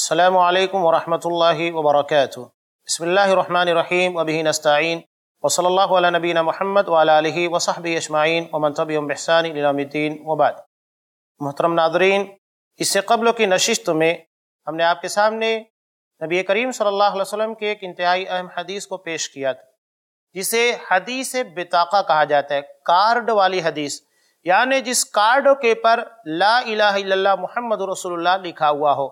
السلام علیکم ورحمۃ اللہ وبرکاتہ۔ بسم اللہ الرحمن الرحیم وبہ نستعین وصلی اللہ علی نبینا محمد وعلی آلہ وصحبہ اجمعین ومن تبعہم بإحسان الی یوم الدین وبعد۔ محترم ناظرین، اس سے قبل کی نشست میں ہم نے آپ کے سامنے نبی کریم صلی اللہ علیہ وسلم کے ایک انتہائی اہم حدیث کو پیش کیا تھا، جسے حدیث بطاقہ کہا جاتا ہے، کارڈ والی حدیث، یعنی جس کارڈ کے پر لا الہ الا اللہ محمد رسول اللہ لکھا ہوا ہو۔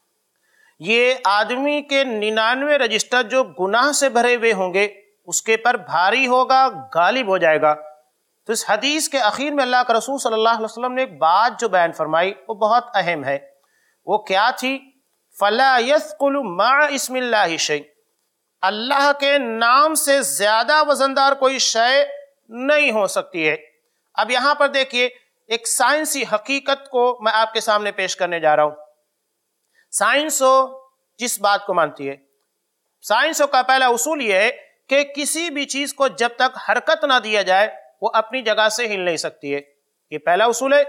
یہ آدمی کے 99 رجسٹر جو گناہ سے بھرے ہوئے ہوں گے اس کے پر بھاری ہوگا، غالب ہو جائے گا۔ تو اس حدیث کے اخیر میں اللہ کا رسول صلی اللہ علیہ وسلم نے ایک بات جو بیان فرمائی وہ بہت اہم ہے۔ وہ کیا تھی؟ فَلَا يَثْقُلُ مَعَ اسْمِ اللَّهِ شَيْءٍ، اللہ کے نام سے زیادہ وزندار کوئی شے نہیں ہو سکتی ہے۔ اب یہاں پر دیکھیے، ایک سائنسی حقیقت کو میں آپ کے سامنے پیش کرنے جا رہا ہوں۔ سائنس جس بات کو مانتی ہے، سائنس کا پہلا اصول یہ ہے کہ کسی بھی چیز کو جب تک حرکت نہ دیا جائے وہ اپنی جگہ سے ہل نہیں سکتی ہے، یہ پہلا اصول ہے۔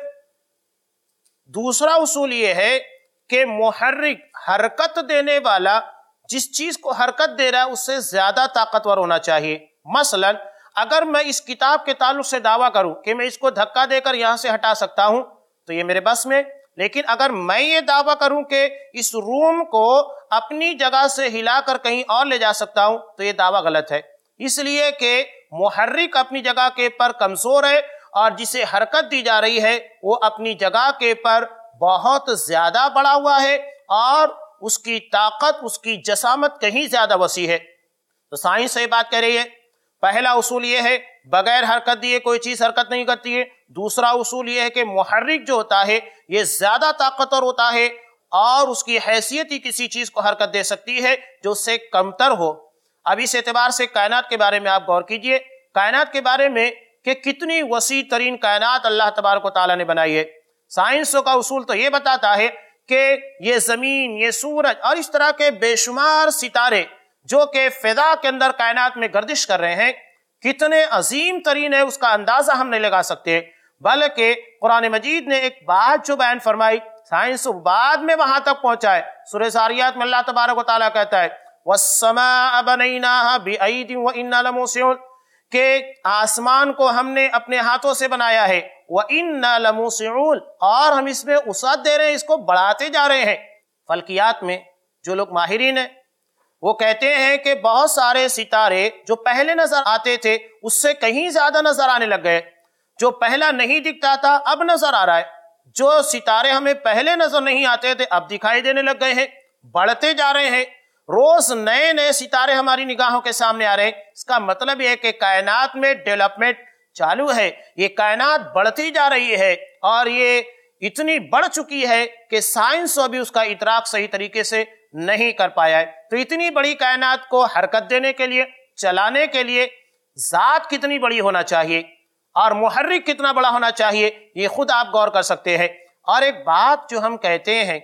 دوسرا اصول یہ ہے کہ محرک، حرکت دینے والا جس چیز کو حرکت دے رہا ہے اس سے زیادہ طاقتور ہونا چاہیے۔ مثلا اگر میں اس کتاب کے تعلق سے دعویٰ کروں کہ میں اس کو دھکا دے کر یہاں سے ہٹا سکتا ہوں تو یہ میرے بس میں، لیکن اگر میں یہ دعویٰ کروں کہ اس روم کو اپنی جگہ سے ہلا کر کہیں اور لے جا سکتا ہوں تو یہ دعویٰ غلط ہے، اس لیے کہ محرک اپنی جگہ کے پر کمزور ہے اور جسے حرکت دی جا رہی ہے وہ اپنی جگہ کے پر بہت زیادہ بڑا ہوا ہے اور اس کی طاقت، اس کی جسامت کہیں زیادہ وسیع ہے۔ تو سائنس سے یہ بات کہہ رہی ہے، پہلا اصول یہ ہے بغیر حرکت دیے کوئی چیز حرکت نہیں کرتی ہے۔ دوسرا اصول یہ ہے کہ محرک جو ہوتا ہے یہ زیادہ طاقتور ہوتا ہے اور اس کی حیثیت ہی کسی چیز کو حرکت دے سکتی ہے جو اس سے کمتر ہو۔ اب اس اعتبار سے کائنات کے بارے میں آپ غور کیجئے، کائنات کے بارے میں کہ کتنی وسیع ترین کائنات اللہ تبارک و تعالیٰ نے بنائی ہے۔ سائنسوں کا اصول تو یہ بتاتا ہے کہ یہ زمین، یہ سورج اور اس طرح کے بے شمار ستارے جو کہ فضا کے اندر کائنات میں گردش کر رہے ہیں کتنے عظیم ترین ہے، اس کا اندازہ ہم نہیں لگا سکتے۔ بلکہ قرآن مجید نے ایک بات جو بیان فرمائی، سائنس بعد میں وہاں تک پہنچا ہے۔ سورہ زاریات میں اللہ تبارک و تعالیٰ کہتا ہے وَالسَّمَاءَ بَنَيْنَاهَا بِأَيْدٍ وَإِنَّا لَمُوسِعُونَ، کہ آسمان کو ہم نے اپنے ہاتھوں سے بنایا ہے، وَإِنَّا لَمُوسِعُونَ، اور ہم اس میں وسعت دے رہے ہیں، اس کو بڑھاتے جا رہے ہیں۔ فلکیات میں جو لوگ ماہرین ہیں وہ کہتے ہیں کہ بہت سارے ستارے جو پہلے نظر آتے تھے اس سے کہیں زیادہ نظر آنے لگ گئے، جو پہلا نہیں دکھتا تھا اب نظر آ رہا ہے، جو ستارے ہمیں پہلے نظر نہیں آتے تھے اب دکھائی دینے لگ گئے ہیں، بڑھتے جا رہے ہیں، روز نئے نئے ستارے ہماری نگاہوں کے سامنے آ رہے ہیں۔ اس کا مطلب یہ ہے کہ کائنات میں ڈیولپمنٹ چالو ہے، یہ کائنات بڑھتی جا رہی ہے اور یہ اتنی بڑھ چکی ہے کہ سائنس ابھی اس کا ادراک صحیح طریقے سے نہیں کر پایا ہے۔ تو اتنی بڑی کائنات کو حرکت دینے کے لیے، چلانے کے لیے ذات کتنی بڑی ہونا چاہیے اور محرک کتنا بڑا ہونا چاہیے، یہ خود آپ غور کر سکتے ہیں۔ اور ایک بات جو ہم کہتے ہیں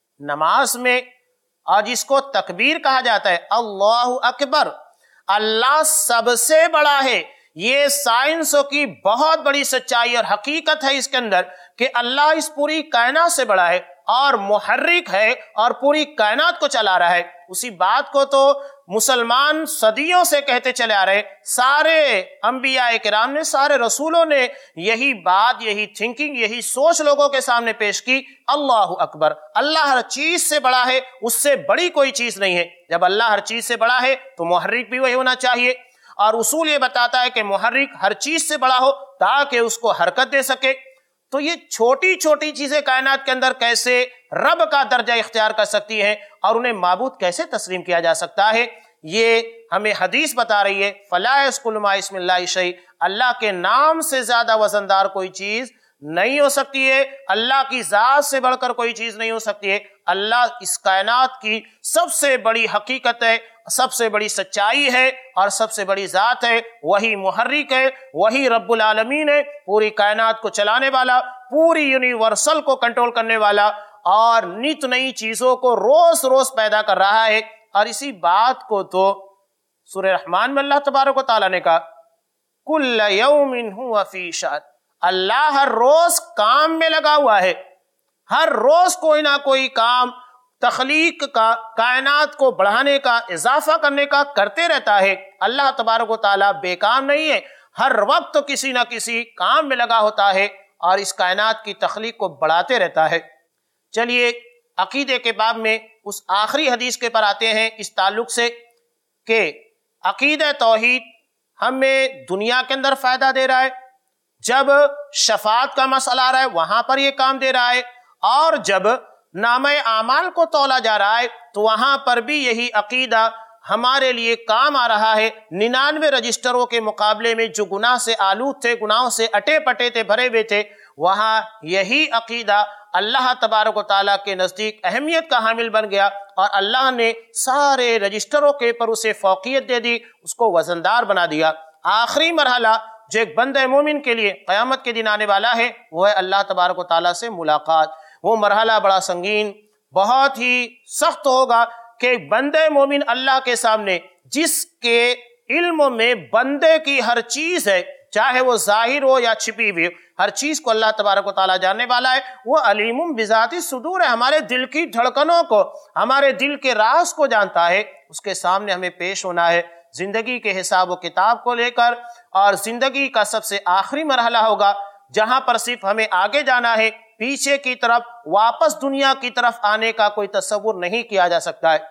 نماز میں اور جس کو تکبیر کہا جاتا ہے، اللہ اکبر، اللہ سب سے بڑا ہے، یہ سائنسوں کی بہت بڑی سچائی اور حقیقت ہے اس کے اندر کہ اللہ اس پوری کائنات سے بڑا ہے اور محرک ہے اور پوری کائنات کو چلا رہا ہے۔ اسی بات کو تو مسلمان صدیوں سے کہتے چلے آ رہے، سارے انبیاء کرام نے، سارے رسولوں نے یہی بات، یہی تھنکنگ، یہی سوچ لوگوں کے سامنے پیش کی، اللہ اکبر، اللہ ہر چیز سے بڑا ہے، اس سے بڑی کوئی چیز نہیں ہے۔ جب اللہ ہر چیز سے بڑا ہے تو محرک بھی وہی ہونا چاہیے، اور اصول یہ بتاتا ہے کہ محرک ہر چیز سے بڑا ہو تاکہ اس کو حرکت دے سکے۔ تو یہ چھوٹی چھوٹی چیزیں کائنات کے اندر کیسے رب کا درجہ اختیار کر سکتی ہیں اور انہیں معبود کیسے تسلیم کیا جا سکتا ہے، یہ ہمیں حدیث بتا رہی ہے۔ فَلَا يَثْقُلُ مَعَ اسْمِ اللَّهِ شَيْءٍ، اللہ کے نام سے زیادہ وزندار کوئی چیز نہیں ہو سکتی ہے، اللہ کی ذات سے بڑھ کر کوئی چیز نہیں ہو سکتی ہے۔ اللہ اس کائنات کی سب سے بڑی حقیقت ہے، سب سے بڑی سچائی ہے اور سب سے بڑی ذات ہے، وہی محرک ہے، وہی رب العالمین ہے، پوری کائنات کو چلانے والا، پوری یونیورسل کو کنٹرول کرنے والا اور نت نئی چیزوں کو روز روز پیدا کر رہا ہے۔ اور اسی بات کو تو سورہ رحمان میں اللہ تبارک و تعالیٰ نے کہا کل یوم ہوا فی شأن، اللہ ہر روز کام میں لگا ہوا ہے، ہر روز کوئی نہ کوئی کام تخلیق کا، کائنات کو بڑھانے کا، اضافہ کرنے کا کرتے رہتا ہے۔ اللہ تبارک و تعالیٰ بے کام نہیں ہے، ہر وقت کسی نہ کسی کام میں لگا ہوتا ہے اور اس کائنات کی تخلیق کو بڑھاتے رہتا ہے۔ چلیے عقیدے کے باب میں اس آخری حدیث کے پر آتے ہیں اس تعلق سے کہ عقیدہ توحید ہمیں دنیا کے اندر فائدہ دے رہا ہے، جب شفاعت کا مسئلہ آ رہا ہے وہاں پر یہ کام دے رہا ہے، اور جب نامہ اعمال کو تولا جا رہا ہے تو وہاں پر بھی یہی عقیدہ ہمارے لیے کام آ رہا ہے۔ 99 رجسٹروں کے مقابلے میں جو گناہ سے آلود تھے، گناہوں سے اٹے پٹے تھے، بھرے ہوئے تھے، وہاں یہی عقیدہ اللہ تبارک و تعالیٰ کے نزدیک اہمیت کا حامل بن گیا، اور اللہ نے سارے رجسٹروں کے پر اسے فوقیت دے دی، اس کو وزندار بنا دیا۔ آخری مرحلہ جو ایک بندہ مومن کے لیے قیامت کے دن آنے والا ہے وہ ہے اللہ تبارک و تعالیٰ سے ملاقات۔ وہ مرحلہ بڑا سنگین، بہت ہی سخت ہوگا کہ بندہ مومن اللہ کے سامنے، جس کے علم میں بندے کی ہر چیز ہے، چاہے وہ ظاہر ہو یا چھپی ہوئی، ہر چیز کو اللہ تبارک و تعالیٰ جاننے والا ہے۔ وہ علیم بذات الصدور ہے، ہمارے دل کی دھڑکنوں کو، ہمارے دل کے راز کو جانتا ہے۔ اس کے سامنے ہمیں پیش ہونا ہے زندگی کے حساب و کتاب کو لے کر، اور زندگی کا سب سے آخری مرحلہ ہوگا جہاں پر صرف ہمیں آگے جانا ہے، پیچھے کی طرف واپس دنیا کی طرف آنے کا کوئی تصور نہیں کیا جا سکتا ہے۔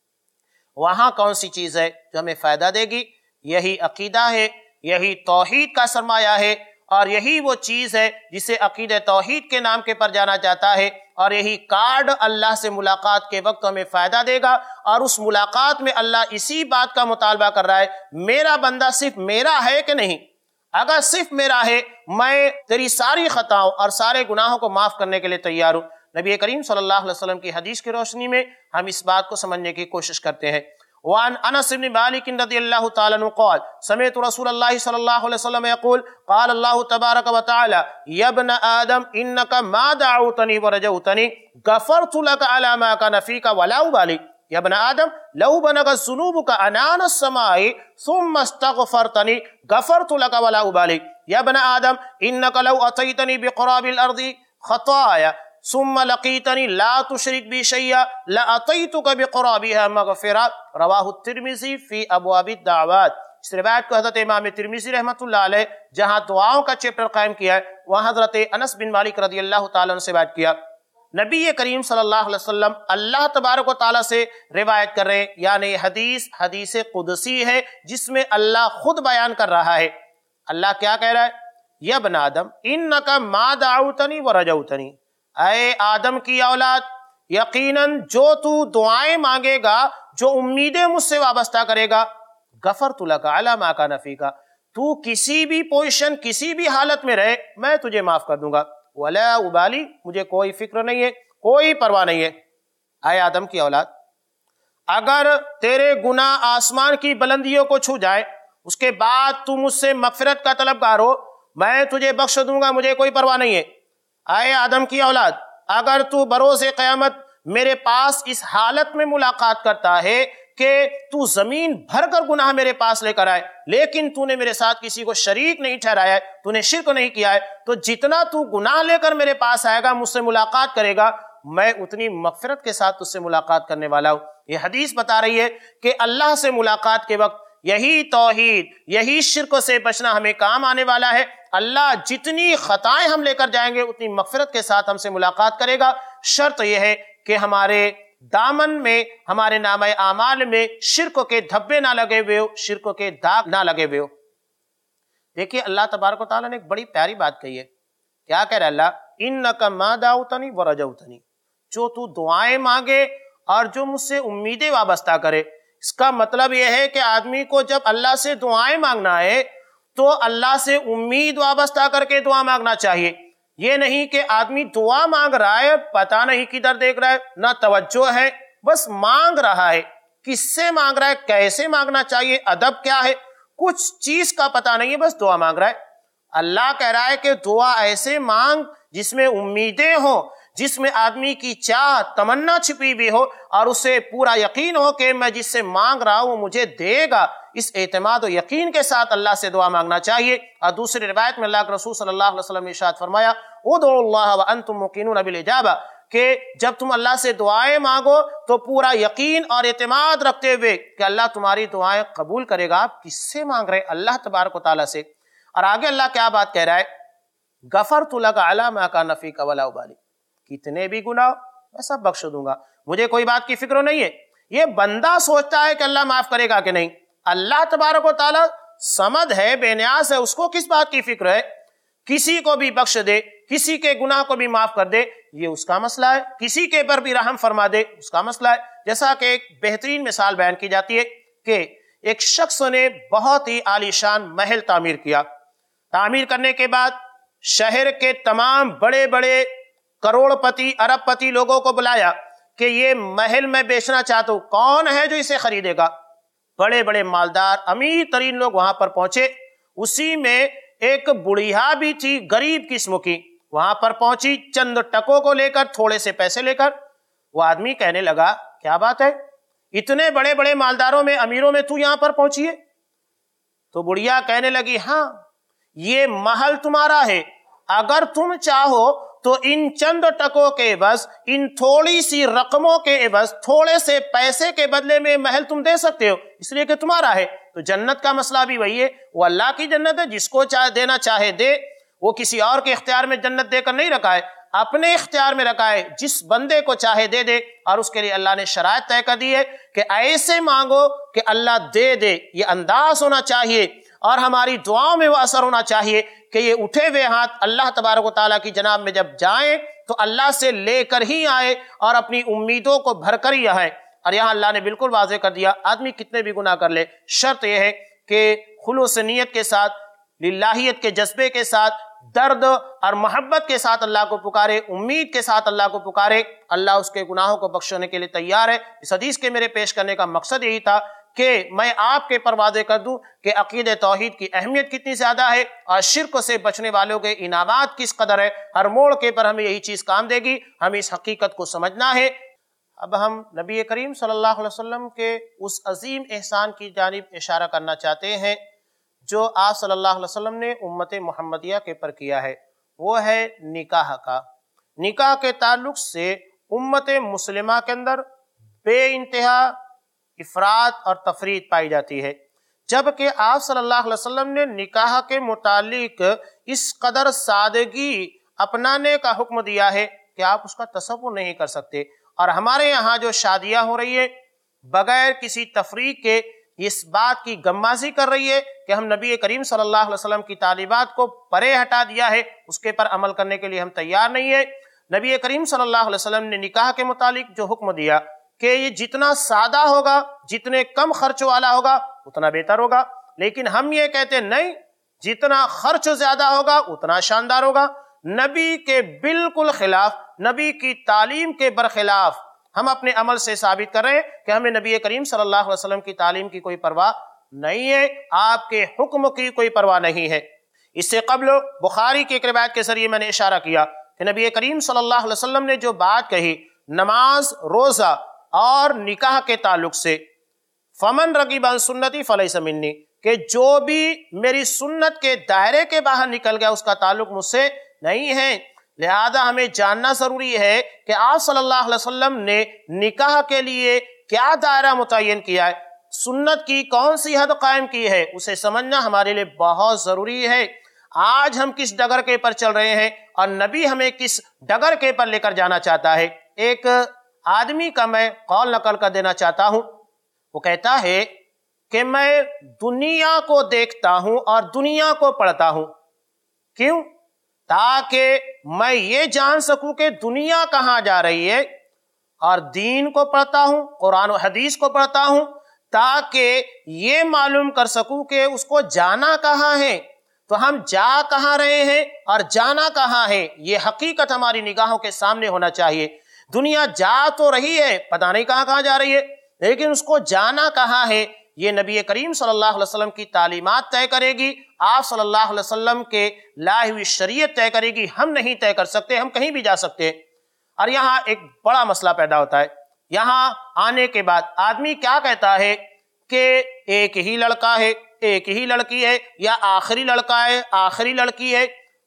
وہاں کون سی چیز ہے جو ہمیں فائدہ دے گی؟ یہی عقیدہ ہے، یہی توحید کا سرمایہ ہے، اور یہی وہ چیز ہے جسے عقیدہ توحید کے نام کے پر جانا جاتا ہے، اور یہی کارڈ اللہ سے ملاقات کے وقت ہمیں فائدہ دے گا۔ اور اس ملاقات میں اللہ اسی بات کا مطالبہ کر رہا ہے، میرا بندہ صرف میرا ہے کہ نہیں؟ اگر صرف میرا ہے، میں تیری ساری خطاؤں اور سارے گناہوں کو معاف کرنے کے لیے تیار ہوں۔ نبی کریم صلی اللہ علیہ وسلم کی حدیث کی روشنی میں ہم اس بات کو سمجھنے کی کوشش کرتے ہیں۔ وعن انس بن مالک رضی اللہ تعالی عنہ قال سمعت رسول اللہ صلی اللہ علیہ وسلم يقول قال اللہ تبارک وتعالی یا ابن آدم انک ما دعوتنی ورجوتنی غفرت لك على ما كان فيك ولا ابالی یا ابن آدم لو بلغت ذنوبك عنان السماء ثم استغفرتنی غفرت لك ولا ابالی یا ابن آدم انک لو اتیتنی بقراب الارض خطایا ثم لقیتنی لا تشرک بی شیئا لاتیتک بقرابها مغفرہ رواہ الترمذی فی ابواب الدعوات۔ اس روایت کو حضرت امام ترمذی رحمۃ اللہ علیہ جہاں دعاؤں کا چیپٹر قائم کیا ہے وہاں حضرت انس بن مالک رضی اللہ تعالیٰ عنہ سے بات کیا۔ نبی کریم صلی اللہ علیہ وسلم اللہ تبارک و تعالیٰ سے روایت کر رہے ہیں، یعنی حدیث قدسی ہے جس میں اللہ خود بیان کر رہا ہے۔ اللہ کیا کہہ رہا ہے؟ یا ابن آدم انک ما دعوتنی ورجوتنی، اے آدم کی اولاد، یقیناً جو تو دعائیں مانگے گا، جو امیدیں مجھ سے وابستہ کرے گا، غفرت لک علی ما کان فیک، تو کسی بھی پوزیشن، کسی بھی حالت میں رہے میں تجھے معاف کر دوں گا، ولا ابالی، مجھے کوئی فکر نہیں ہے، کوئی پرواہ نہیں ہے۔ اے آدم کی اولاد، اگر تیرے گناہ آسمان کی بلندیوں کو چھو جائے، اس کے بعد تو مجھ سے مغفرت کا طلبگار ہو، میں تجھے بخش دوں گا، مجھے کوئی پرواہ نہیں ہے۔ اے آدم کی اولاد، اگر تو بروز قیامت میرے پاس اس حالت میں ملاقات کرتا ہے کہ تو زمین بھر کر گناہ میرے پاس لے کر آئے لیکن تو نے میرے ساتھ کسی کو شریک نہیں ٹھہرایا ہے، تو نے شرک نہیں کیا ہے، تو جتنا تو گناہ لے کر میرے پاس آئے گا، مجھ سے ملاقات کرے گا، میں اتنی مغفرت کے ساتھ تجھ سے ملاقات کرنے والا ہوں۔ یہ حدیث بتا رہی ہے کہ اللہ سے ملاقات کے وقت یہی توحید، یہی شرک سے بچنا ہمیں کام آنے والا ہے۔ اللہ جتنی خطائیں ہم لے کر جائیں گے اتنی مغفرت کے ساتھ ہم سے ملاقات کرے گا۔ شرط یہ ہے کہ ہمارے دامن میں، ہمارے نامہ اعمال میں شرک کے دھبے نہ لگے ہوئے ہو، شرک کے داغ نہ لگے ہوئے ہو۔ دیکھیے اللہ تبارک و تعالیٰ نے ایک بڑی پیاری بات کہی ہے۔ کیا کہہ رہا ہے اللہ؟ انک ما دعوتنی ورجوتنی، جو تو دعائیں مانگے اور جو مجھ سے امیدیں وابستہ کرے۔ اس کا مطلب یہ ہے کہ آدمی کو جب اللہ سے دعائیں مانگنا ہے تو اللہ سے امید وابستہ کر کے دعا مانگنا چاہیے۔ یہ نہیں کہ آدمی دعا مانگ رہا ہے، پتہ نہیں کدھر دیکھ رہا ہے، نہ توجہ ہے، بس مانگ رہا ہے۔ کس سے مانگ رہا ہے، کیسے مانگنا چاہیے، ادب کیا ہے، کچھ چیز کا پتہ نہیں ہے، بس دعا مانگ رہا ہے۔ اللہ کہہ رہا ہے کہ دعا ایسے مانگ جس میں امیدیں ہوں، جس میں آدمی کی چاہ تمنا چھپی بھی ہو اور اسے پورا یقین ہو کہ میں جس سے مانگ رہا ہوں وہ مجھے دے گا۔ اس اعتماد و یقین کے ساتھ اللہ سے دعا مانگنا چاہیے۔ اور دوسری روایت میں اللہ کے رسول صلی اللہ علیہ وسلم نے ارشاد فرمایا ادعوا اللہ وانتم موقنون بالاجابہ، کہ جب تم اللہ سے دعائیں مانگو تو پورا یقین اور اعتماد رکھتے ہوئے کہ اللہ تمہاری دعائیں قبول کرے گا۔ آپ کس سے مانگ رہے؟ اللہ تبارک و تعالیٰ سے۔ اور آگے اللہ کیا بات کہہ رہا ہے؟ غفرت لک علی ما کان فیک ولا ابالی، کتنے بھی گناہ میں سب بخش دوں گا، مجھے کوئی بات کی فکر نہیں ہے۔ یہ بندہ سوچتا ہے کہ اللہ معاف کرے گا کہ نہیں، اللہ تبارک و تعالیٰ صمد ہے، بے نیاز ہے، اس کو کس بات کی فکر ہے؟ کسی کو بھی بخش دے، کسی کے گناہ کو بھی معاف کر دے، یہ اس کا مسئلہ ہے، کسی کے پر بھی رحم فرما دے، اس کا مسئلہ ہے۔ جیسا کہ ایک بہترین مثال بیان کی جاتی ہے کہ ایک شخص نے بہت ہی عالی شان محل تعمیر کیا، تعمیر کرنے کے بعد شہر کے تمام بڑے بڑے کروڑ پتی ارب پتی لوگوں کو بلایا کہ یہ محل میں بیچنا چاہتا ہوں، کون ہے جو اسے خریدے گا؟ بڑے بڑے مالدار امیر ترین لوگ وہاں پر پہنچے، اسی میں ایک بڑھیا بھی تھی غریب قسم کی، وہاں پر پہنچی چند ٹکوں کو لے کر، تھوڑے سے پیسے لے کر۔ وہ آدمی کہنے لگا کیا بات ہے، اتنے بڑے بڑے مالداروں میں امیروں میں تو یہاں پر پہنچی ہے؟ تو بڑھیا کہنے لگی ہاں یہ محل تمہارا ہے، اگر تم چاہو تو ان چند ٹکوں کے عوض، ان تھوڑی سی رقموں کے عوض، تھوڑے سے پیسے کے بدلے میں محل تم دے سکتے ہو، اس لیے کہ تمہارا ہے۔ تو جنت کا مسئلہ بھی وہی ہے، وہ اللہ کی جنت ہے، جس کو چاہے دینا چاہے دے، وہ کسی اور کے اختیار میں جنت دے کر نہیں رکھا ہے، اپنے اختیار میں رکھا ہے، جس بندے کو چاہے دے دے۔ اور اس کے لیے اللہ نے شرائط طے کر دی ہے کہ ایسے مانگو کہ اللہ دے دے، یہ انداز ہونا چاہیے، اور ہماری دعاؤں میں وہ اثر ہونا چاہیے کہ یہ اٹھے ہوئے ہاتھ اللہ تبارک و تعالیٰ کی جناب میں جب جائیں تو اللہ سے لے کر ہی آئے اور اپنی امیدوں کو بھر کر ہی آئیں۔ اور یہاں اللہ نے بالکل واضح کر دیا، آدمی کتنے بھی گناہ کر لے، شرط یہ ہے کہ خلوص نیت کے ساتھ، للہیت کے جذبے کے ساتھ، درد اور محبت کے ساتھ اللہ کو پکارے، امید کے ساتھ اللہ کو پکارے، اللہ اس کے گناہوں کو بخشنے کے لیے تیار ہے۔ اس حدیث کے میرے پیش کرنے کا مقصد یہی تھا کہ میں آپ کے پر واضح کر دوں کہ عقیدہ توحید کی اہمیت کتنی زیادہ ہے اور شرک سے بچنے والوں کے انعامات کس قدر ہے۔ ہر موڑ کے پر ہمیں یہی چیز کام دے گی، ہمیں اس حقیقت کو سمجھنا ہے۔ اب ہم نبی کریم صلی اللہ علیہ وسلم کے اس عظیم احسان کی جانب اشارہ کرنا چاہتے ہیں جو آپ صلی اللہ علیہ وسلم نے امت محمدیہ کے پر کیا ہے، وہ ہے نکاح کا۔ نکاح کے تعلق سے امت مسلمہ کے اندر بے انتہا افراد اور تفرید پائی جاتی ہے، جبکہ آپ صلی اللہ علیہ وسلم نے نکاح کے متعلق اس قدر سادگی اپنانے کا حکم دیا ہے کہ آپ اس کا تصور نہیں کر سکتے۔ اور ہمارے یہاں جو شادیاں ہو رہی ہے بغیر کسی تفریق کے، اس بات کی غمازی کر رہی ہے کہ ہم نبی کریم صلی اللہ علیہ وسلم کی تعلیمات کو پرے ہٹا دیا ہے، اس کے پر عمل کرنے کے لیے ہم تیار نہیں ہے۔ نبی کریم صلی اللہ علیہ وسلم نے نکاح کے متعلق جو حکم دیا کہ یہ جتنا سادہ ہوگا، جتنے کم خرچ والا ہوگا اتنا بہتر ہوگا، لیکن ہم یہ کہتے نہیں جتنا خرچ زیادہ ہوگا اتنا شاندار ہوگا۔ نبی کے بالکل خلاف، نبی کی تعلیم کے برخلاف ہم اپنے عمل سے ثابت کر رہے ہیں کہ ہمیں نبی کریم صلی اللہ علیہ وسلم کی تعلیم کی کوئی پرواہ نہیں ہے، آپ کے حکم کی کوئی پرواہ نہیں ہے۔ اس سے قبل بخاری کی ایک روایت کے ذریعے میں نے اشارہ کیا کہ نبی کریم صلی اللہ علیہ وسلم نے جو بات کہی نماز، روزہ اور نکاح کے تعلق سے، فمن رغب عن سنتی فلیس منی، کہ جو بھی میری سنت کے دائرے کے باہر نکل گیا اس کا تعلق مجھ سے نہیں ہے۔ لہذا ہمیں جاننا ضروری ہے کہ آپ صلی اللہ علیہ وسلم نے نکاح کے لیے کیا دائرہ متعین کیا ہے، سنت کی کون سی حد قائم کی ہے، اسے سمجھنا ہمارے لیے بہت ضروری ہے۔ آج ہم کس ڈگر کے پر چل رہے ہیں اور نبی ہمیں کس ڈگر کے پر لے کر جانا چاہتا ہے۔ ایک آدمی کا میں قول نقل کر دینا چاہتا ہوں، وہ کہتا ہے کہ میں دنیا کو دیکھتا ہوں اور دنیا کو پڑھتا ہوں، کیوں؟ تاکہ میں یہ جان سکوں کہ دنیا کہاں جا رہی ہے، اور دین کو پڑھتا ہوں، قرآن و حدیث کو پڑھتا ہوں تاکہ یہ معلوم کر سکوں کہ اس کو جانا کہاں ہے۔ تو ہم جا کہاں رہے ہیں اور جانا کہاں ہے، یہ حقیقت ہماری نگاہوں کے سامنے ہونا چاہیے۔ دنیا جا تو رہی ہے، پتہ نہیں کہاں کہاں جا رہی ہے، لیکن اس کو جانا کہاں ہے یہ نبی کریم صلی اللہ علیہ وسلم کی تعلیمات طے کرے گی، آپ صلی اللہ علیہ وسلم کے لائے ہوئی شریعت طے کرے گی۔ ہم نہیں طے کر سکتے، ہم کہیں بھی جا سکتے۔ اور یہاں ایک بڑا مسئلہ پیدا ہوتا ہے، یہاں آنے کے بعد آدمی کیا کہتا ہے کہ ایک ہی لڑکا ہے، ایک ہی لڑکی ہے، یا آخری لڑکا ہے، آخری لڑکی ہے۔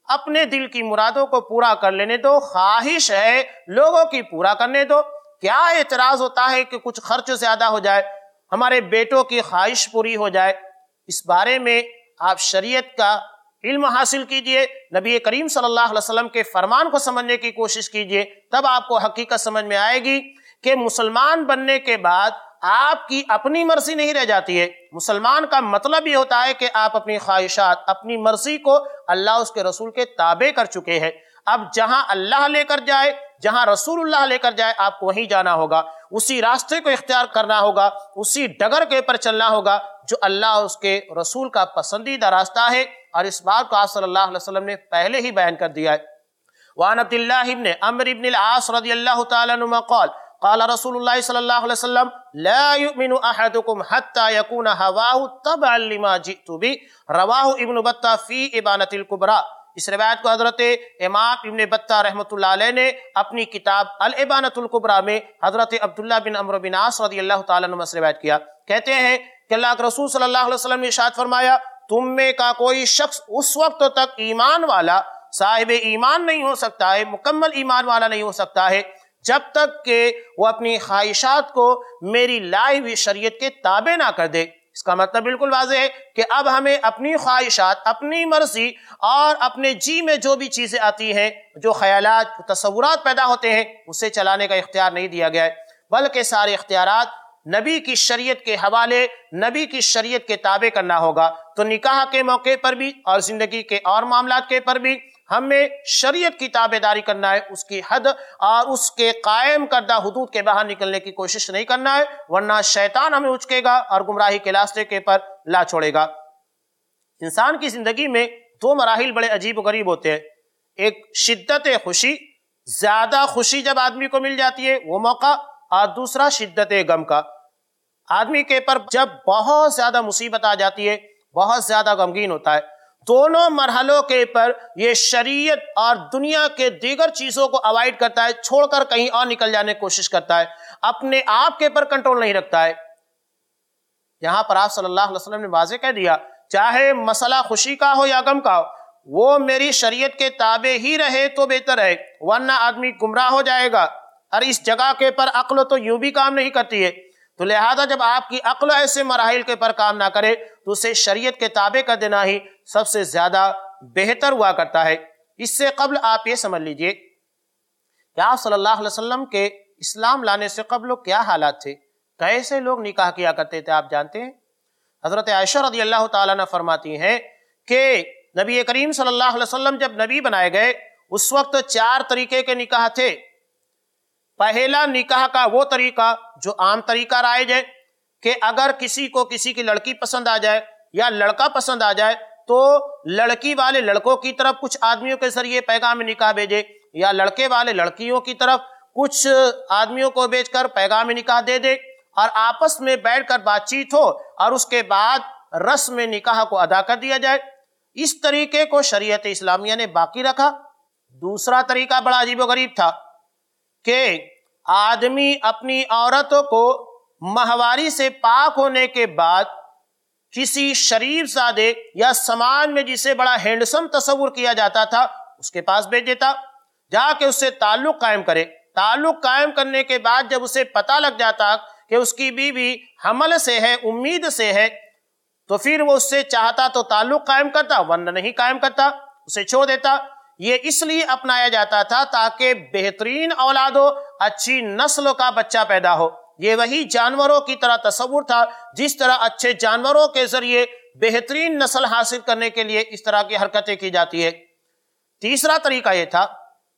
اپنے دل کی مرادوں کو پورا کر لینے دو، خواہش ہے لوگوں کی پورا کرنے دو۔ کیا اعتراض ہوتا ہے کہ کچھ خرچ زیادہ ہو جائے، ہمارے بیٹوں کی خواہش پوری ہو جائے؟ اس بارے میں آپ شریعت کا علم حاصل کیجئے، نبی کریم صلی اللہ علیہ وسلم کے فرمان کو سمجھنے کی کوشش کیجئے، تب آپ کو حقیقت سمجھ میں آئے گی کہ مسلمان بننے کے بعد آپ کی اپنی مرضی نہیں رہ جاتی ہے۔ مسلمان کا مطلب یہ ہوتا ہے کہ آپ اپنی خواہشات، اپنی مرضی کو اللہ اس کے رسول کے تابع کر چکے ہیں۔ اب جہاں اللہ لے کر جائے، جہاں رسول اللہ لے کر جائے، آپ کو وہیں جانا ہوگا، اسی راستے کو اختیار کرنا ہوگا، اسی ڈگر کے پر چلنا ہوگا جو اللہ اور اس کے رسول کا پسندیدہ راستہ ہے، اور اس بات کو آپ صلی اللہ علیہ وسلم نے پہلے ہی بیان کر دیا ہے۔ وعن عبد اللہ بن عمرو بن العاص رضی اللہ تعالی عنہما قال قال رسول اللہ صلی اللہ علیہ وسلم لا يؤمن احدكم حتى يكون هواه تبعا لما جئت به رواہ ابن بطہ فی ابانۃ الکبریٰ۔ اس روایت کو حضرت امام ابن بطہ رحمۃ اللہ علیہ نے اپنی کتاب الابانۃ الکبریٰ میں حضرت عبداللہ بن عمرو بن عاص رضی اللہ تعالیٰ عنہ سے روایت کیا، کہتے ہیں کہ اللہ کے رسول صلی اللہ علیہ وسلم نے ارشاد فرمایا، تم میں کا کوئی شخص اس وقت تک ایمان والا، صاحب ایمان نہیں ہو سکتا ہے، مکمل ایمان والا نہیں ہو سکتا ہے، جب تک کہ وہ اپنی خواہشات کو میری لائی ہوئی شریعت کے تابع نہ کر دے۔ اس کا مطلب بالکل واضح ہے کہ اب ہمیں اپنی خواہشات، اپنی مرضی اور اپنے جی میں جو بھی چیزیں آتی ہیں، جو خیالات، تصورات پیدا ہوتے ہیں، اسے چلانے کا اختیار نہیں دیا گیا ہے، بلکہ سارے اختیارات نبی کی شریعت کے حوالے، نبی کی شریعت کے تابع کرنا ہوگا۔ تو نکاح کے موقع پر بھی اور زندگی کے اور معاملات کے پر بھی ہمیں شریعت کی تابع داری کرنا ہے، اس کی حد اور اس کے قائم کردہ حدود کے باہر نکلنے کی کوشش نہیں کرنا ہے، ورنہ شیطان ہمیں اچکے گا اور گمراہی کے راستے کے پر لا چھوڑے گا۔ انسان کی زندگی میں دو مراحل بڑے عجیب و غریب ہوتے ہیں، ایک شدت خوشی، زیادہ خوشی جب آدمی کو مل جاتی ہے وہ موقع، اور دوسرا شدت غم کا۔ آدمی کے پر جب بہت زیادہ مصیبت آ جاتی ہے، بہت زیادہ غمگین ہوتا ہے، دونوں مرحلوں کے پر یہ شریعت اور دنیا کے دیگر چیزوں کو اوائڈ کرتا ہے، چھوڑ کر کہیں اور نکل جانے کی کوشش کرتا ہے، اپنے آپ کے پر کنٹرول نہیں رکھتا ہے۔ یہاں پر آپ صلی اللہ علیہ وسلم نے واضح کہہ دیا، چاہے مسئلہ خوشی کا ہو یا غم کا ہو، وہ میری شریعت کے تابع ہی رہے تو بہتر ہے، ورنہ آدمی گمراہ ہو جائے گا۔ اور اس جگہ کے پر عقل تو یوں بھی کام نہیں کرتی ہے، تو لہذا جب آپ کی عقل ایسے مراحل کے پر کام نہ کرے تو اسے شریعت کے تابع کر دینا ہی سب سے زیادہ بہتر ہوا کرتا ہے۔ اس سے قبل آپ یہ سمجھ لیجئے کہ آپ صلی اللہ علیہ وسلم کے اسلام لانے سے قبل کیا حالات تھے، کیسے لوگ نکاح کیا کرتے تھے، آپ جانتے ہیں؟ حضرت عائشہ رضی اللہ تعالیٰ عنہ فرماتی ہیں کہ نبی کریم صلی اللہ علیہ وسلم جب نبی بنائے گئے اس وقت 4 طریقے کے نکاح تھے۔ پہلا نکاح کا وہ طریقہ جو عام طریقہ رائج ہے کہ اگر کسی کو کسی کی لڑکی پسند آ جائے یا لڑکا پسند آ جائے تو لڑکی والے لڑکوں کی طرف کچھ آدمیوں کے ذریعے پیغام نکاح بھیجے، یا لڑکے والے لڑکیوں کی طرف کچھ آدمیوں کو بھیج کر پیغام نکاح دے دے، اور آپس میں بیٹھ کر بات چیت ہو اور اس کے بعد رسم نکاح کو ادا کر دیا جائے۔ اس طریقے کو شریعت اسلامیہ نے باقی رکھا۔ دوسرا طریقہ بڑا عجیب و غریب تھا کہ آدمی اپنی عورت کو ماہواری سے پاک ہونے کے بعد کسی شریف زادے یا سماج میں جسے بڑا ہینڈسم تصور کیا جاتا تھا اس کے پاس بھیج دیتا، جا کے اس سے تعلق قائم کرے۔ تعلق قائم کرنے کے بعد جب اسے پتہ لگ جاتا کہ اس کی بیوی حمل سے ہے، امید سے ہے، تو پھر وہ اس سے چاہتا تو تعلق قائم کرتا، ورنہ نہیں قائم کرتا، اسے چھوڑ دیتا۔ یہ اس لیے اپنایا جاتا تھا تاکہ بہترین اولاد ہو، اچھی نسل کا بچہ پیدا ہو۔ یہ وہی جانوروں کی طرح تصور تھا، جس طرح اچھے جانوروں کے ذریعے بہترین نسل حاصل کرنے کے لیے اس طرح کی حرکتیں کی جاتی ہے۔ تیسرا طریقہ یہ تھا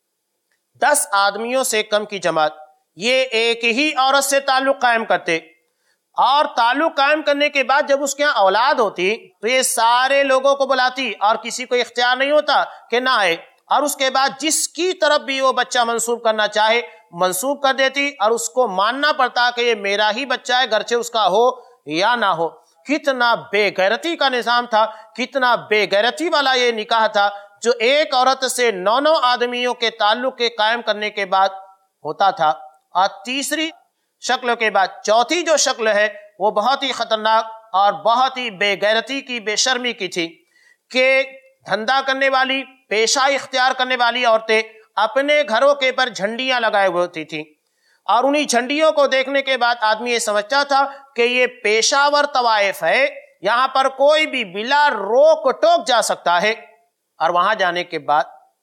10 آدمیوں سے کم کی جماعت، یہ ایک ہی عورت سے تعلق قائم کرتے، اور تعلق قائم کرنے کے بعد جب اس کے یہاں اولاد ہوتی تو یہ سارے لوگوں کو بلاتی اور کسی کو اختیار نہیں ہوتا کہ نہ آئے، اور اس کے بعد جس کی طرف بھی وہ بچہ منسوب کرنا چاہے منسوب کر دیتی، اور اس کو ماننا پڑتا کہ یہ میرا ہی بچہ ہے، گرچہ اس کا ہو یا نہ ہو۔ کتنا بے غیرتی کا نظام تھا، کتنا بے غیرتی والا یہ نکاح تھا جو ایک عورت سے 9 آدمیوں کے تعلق کے قائم کرنے کے بعد ہوتا تھا۔ اور تیسری شکل کے بعد چوتھی جو شکل ہے وہ بہت ہی خطرناک اور بہت ہی بے غیرتی کی، بے شرمی کی تھی کہ دھندا کرنے والی پیشہ اختیار کرنے والی عورتیں اپنے گھروں کے پر جھنڈیاں لگائے ہوئے ہوتی تھیں، اور انہی جھنڈیوں کو دیکھنے کے بعد آدمی یہ سمجھتا تھا کہ یہ پیشہ ور طوائف ہے، یہاں پر کوئی بھی بلا روک ٹوک جا سکتا ہے۔ اور وہاں جانے کے بعد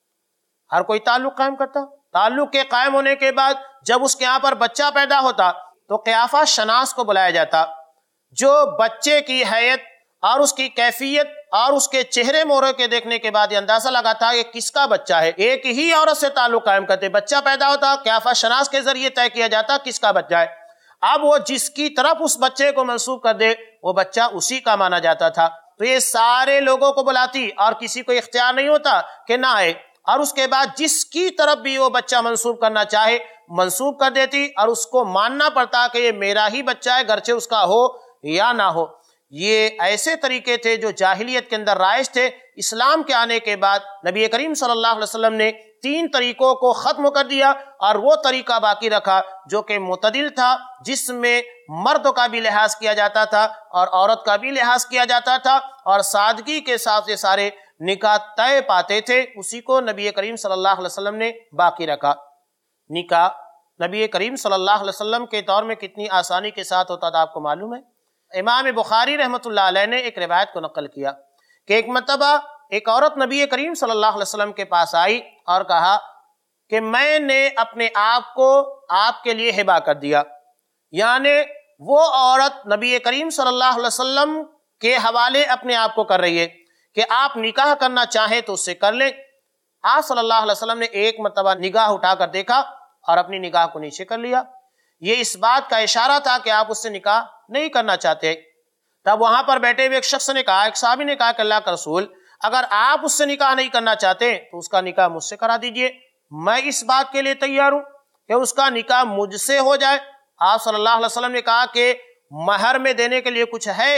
ہر کوئی تعلق قائم کرتا، تعلق کے قائم ہونے کے بعد جب اس کے یہاں پر بچہ پیدا ہوتا تو قیافہ شناس کو بلایا جاتا، جو بچے کی حیت اور اس کی کیفیت اور اس کے چہرے مورے کے دیکھنے کے بعد یہ اندازہ لگاتا ہے کہ کس کا بچہ ہے۔ ایک ہی عورت سے تعلق قائم کرتے، بچہ پیدا ہوتا، قیافہ شناس کے ذریعے طے کیا جاتا کس کا بچہ ہے۔ اب وہ جس کی طرف اس بچے کو منسوب کر دے وہ بچہ اسی کا مانا جاتا تھا۔ تو یہ سارے لوگوں کو بلاتی اور کسی کو اختیار نہیں ہوتا کہ نہ آئے، اور اس کے بعد جس کی طرف بھی وہ بچہ منسوب کرنا چاہے منسوب کر دیتی، اور اس کو ماننا پڑتا کہ یہ میرا ہی بچہ ہے، گرچہ اس کا ہو یا نہ ہو۔ یہ ایسے طریقے تھے جو جاہلیت کے اندر رائج تھے۔ اسلام کے آنے کے بعد نبی کریم صلی اللہ علیہ وسلم نے 3 طریقوں کو ختم کر دیا اور وہ طریقہ باقی رکھا جو کہ معتدل تھا، جس میں مرد کا بھی لحاظ کیا جاتا تھا اور عورت کا بھی لحاظ کیا جاتا تھا، اور سادگی کے ساتھ یہ سارے نکاح طے پاتے تھے۔ اسی کو نبی کریم صلی اللہ علیہ وسلم نے باقی رکھا۔ نکاح نبی کریم صلی اللہ علیہ وسلم کے دور میں کتنی آسانی کے ساتھ ہوتا تھا آپ کو معلوم ہے؟ امام بخاری رحمۃ اللہ علیہ نے ایک روایت کو نقل کیا کہ ایک مرتبہ ایک عورت نبی کریم صلی اللہ علیہ وسلم کے پاس آئی اور کہا کہ میں نے اپنے آپ کو آپ کے لیے ہبہ کر دیا، یعنی وہ عورت نبی کریم صلی اللہ علیہ وسلم کے حوالے اپنے آپ کو کر رہی ہے کہ آپ نکاح کرنا چاہیں تو اس سے کر لیں۔ آپ صلی اللہ علیہ وسلم نے ایک مرتبہ نگاہ اٹھا کر دیکھا اور اپنی نگاہ کو نیچے کر لیا۔ یہ اس بات کا اشارہ تھا کہ آپ اس سے نکاح نہیں کرنا چاہتے۔ تب وہاں پر بیٹھے ہوئے ایک شخص نے کہا، ایک صحابی نے کہا کہ اللہ کا رسول، اگر آپ اس سے نکاح نہیں کرنا چاہتے تو اس کا نکاح مجھ سے کرا دیجئے، میں اس بات کے لیے تیار ہوں کہ اس کا نکاح مجھ سے ہو جائے۔ آپ صلی اللہ علیہ وسلم نے کہا کہ مہر میں دینے کے لیے کچھ ہے؟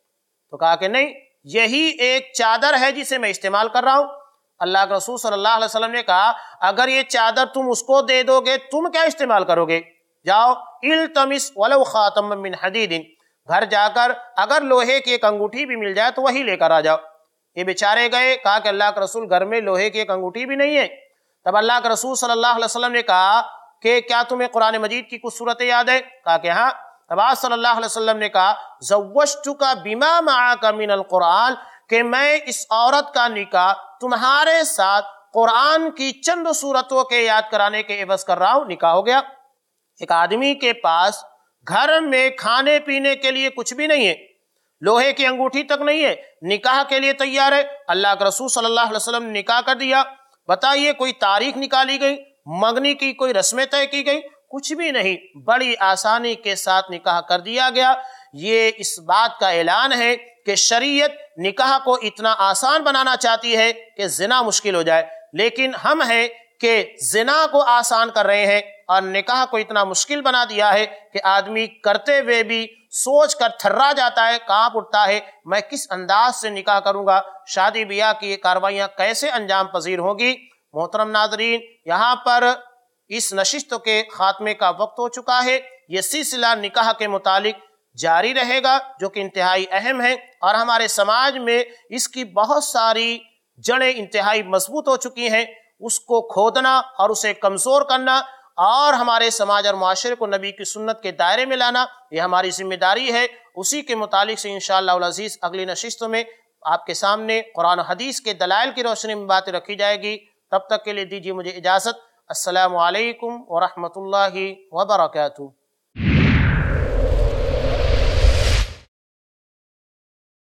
تو کہا کہ نہیں، یہی ایک چادر ہے جسے میں استعمال کر رہا ہوں۔ اللہ کے رسول صلی اللہ علیہ وسلم نے کہا اگر یہ چادر تم اس کو دے دو گے تم کیا استعمال کرو گے؟ جاؤ التمس ولو خاتم من حدید، گھر جا کر اگر لوہے کی ایک انگوٹھی بھی مل جائے تو وہی لے کر آ جاؤ۔ یہ بیچارے گئے، کہا کہ اللہ کے رسول گھر میں لوہے کی ایک انگوٹھی بھی نہیں ہے۔ تب اللہ کے رسول صلی اللہ علیہ وسلم نے کہا کہ کیا تمہیں قرآن مجید کی کچھ صورتیں یاد ہے؟ کہا کہ ہاں۔ تب آپ صلی اللہ علیہ وسلم نے کہا زوجتک بما معک من القرآن، کہ میں اس عورت کا نکاح تمہارے ساتھ قرآن کی چند صورتوں کے یاد کرانے کے عوض کر رہا ہوں، نکاح ہو گیا۔ ایک آدمی کے پاس گھر میں کھانے پینے کے لیے کچھ بھی نہیں ہے، لوہے کی انگوٹھی تک نہیں ہے، نکاح کے لیے تیار ہے، اللہ کے رسول صلی اللہ علیہ وسلم نے نکاح کر دیا۔ بتائیے کوئی تاریخ نکالی گئی، منگنی کی کوئی رسمیں طے کی گئی؟ کچھ بھی نہیں، بڑی آسانی کے ساتھ نکاح کر دیا گیا۔ یہ اس بات کا اعلان ہے کہ شریعت نکاح کو اتنا آسان بنانا چاہتی ہے کہ زنا مشکل ہو جائے، لیکن ہم ہیں کہ زنا کو آسان کر رہے ہیں اور نکاح کو اتنا مشکل بنا دیا ہے کہ آدمی کرتے ہوئے بھی سوچ کر تھرا جاتا ہے، کانپ اٹھتا ہے، میں کس انداز سے نکاح کروں گا، شادی بیاہ کی یہ کاروائیاں کیسے انجام پذیر ہوگی۔ محترم ناظرین، یہاں پر اس نشست کے خاتمے کا وقت ہو چکا ہے۔ یہ سلسلہ نکاح کے متعلق جاری رہے گا جو کہ انتہائی اہم ہے، اور ہمارے سماج میں اس کی بہت ساری جڑیں انتہائی مضبوط ہو چکی ہیں۔ اس کو کھودنا اور اسے کمزور کرنا اور ہمارے سماج اور معاشرے کو نبی کی سنت کے دائرے میں لانا یہ ہماری ذمہ داری ہے۔ اسی کے متعلق سے انشاءاللہ العزیز اگلی نشستوں میں آپ کے سامنے قرآن و حدیث کے دلائل کی روشنی میں باتیں رکھی جائے گی۔ تب تک کے لیے دیجیے مجھے اجازت۔ السلام علیکم ورحمۃ اللہ وبرکاتہ۔